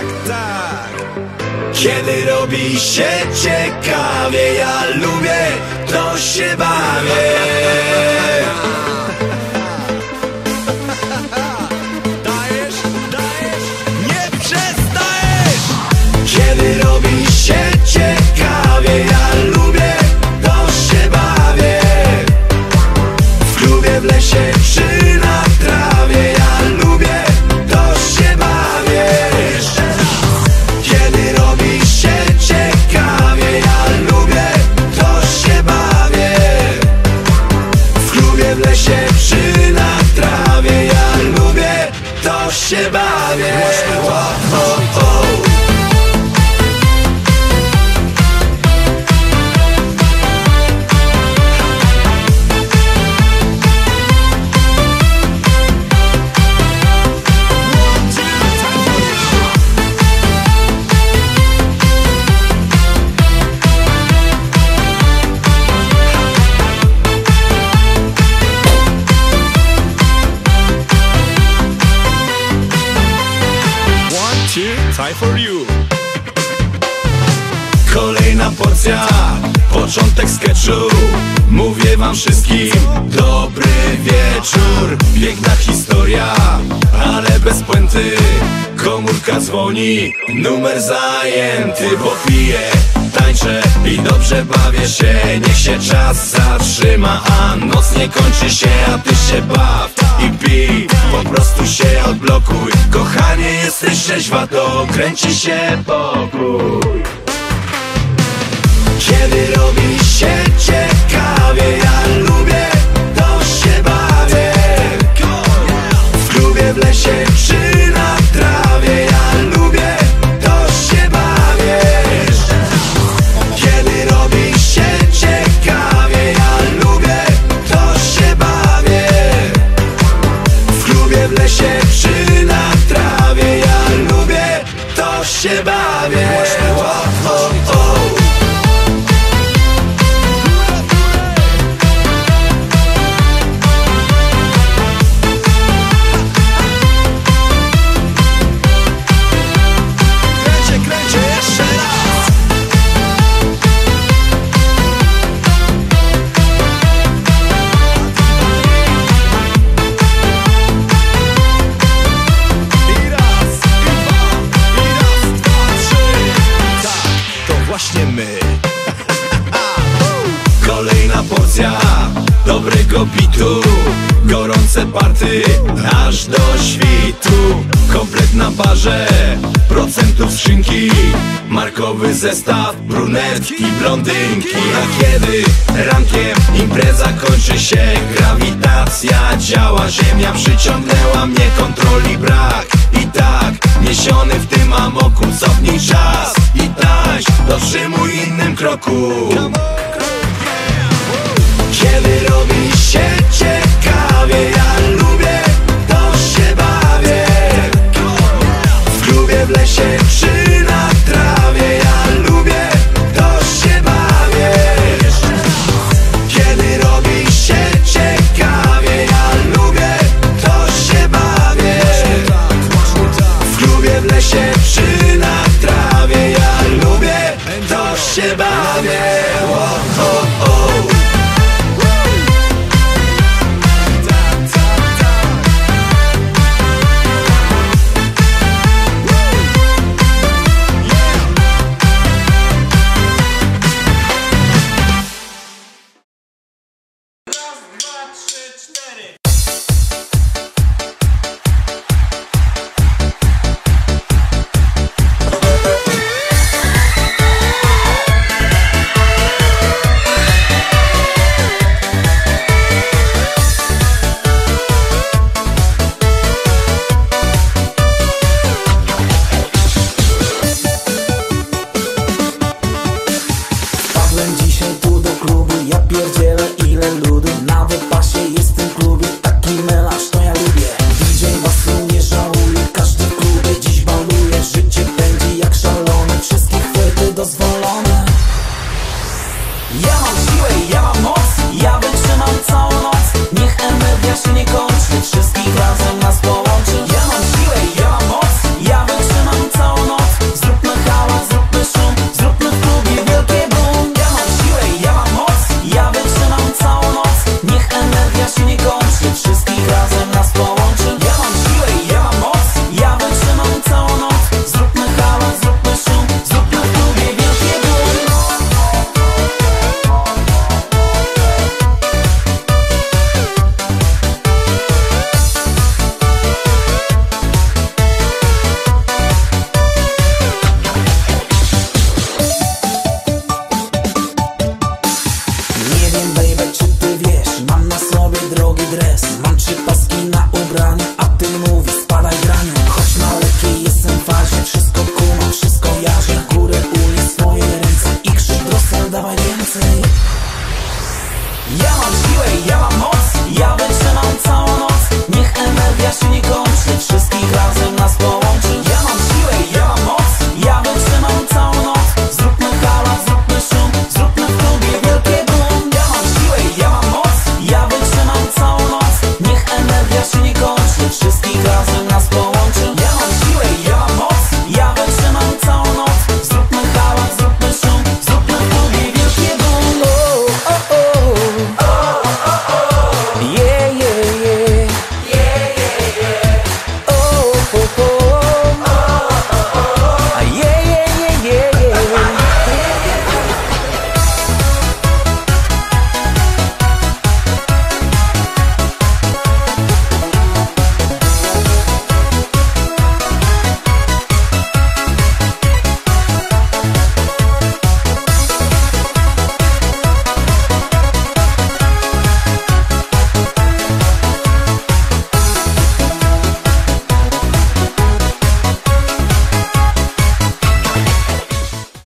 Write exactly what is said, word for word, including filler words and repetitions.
tak, tak. Kiedy robi się ciekawie, ja lubię, to się bawię. Dajesz, dajesz, nie przestajesz. Kiedy robi się ciekawie, ja lubię, to się bawię. W klubie, w lesie czy na trawie, ja lubię, to się bawię. Kiedy robi się ciekawie, ja lubię, to się bawię. W klubie, w lesie czy na trawie, ja lubię, to się bawię. O, o, o. Time for you. Kolejna porcja, początek sketchu. Mówię wam wszystkim dobry wieczór. Piękna historia, ale bez puenty. Komórka dzwoni, numer zajęty. Bo piję, tańczę i dobrze bawię się. Niech się czas zatrzyma, a noc nie kończy się. A ty się baw i pij, po prostu się odblokuj. Kochanie, jesteś trzeźwa, to kręci się pokój. Kiedy robi się ciekawie, ja lubię, to się bawię. W klubie, w lesie czy na trawie, ja lubię, to się bawię. Kiedy robi się ciekawie, ja lubię, to się bawię. W klubie, w lesie czy na trawie, ja lubię, to się bawię. O, o, o. Właśnie my. Kolejna porcja dobrego bitu. Gorące party aż do świtu. Komplet na barze, procentów skrzynki. Markowy zestaw, brunetki, blondynki. A kiedy rankiem impreza kończy się, grawitacja działa, ziemia przyciągnęła mnie, kontroli brak. I tak, niesiony w tym amoku, cofnij czas i tańcz, dotrzymuj innym kroku. Kiedy robi się ciekawie, ja lubię, to się bawię. W klubie, w lesie czy na trawie, ja lubię, to się bawię. Kiedy robi się ciekawie, ja lubię, to się bawię. W klubie, w lesie czy na trawie, ja lubię, to się bawię.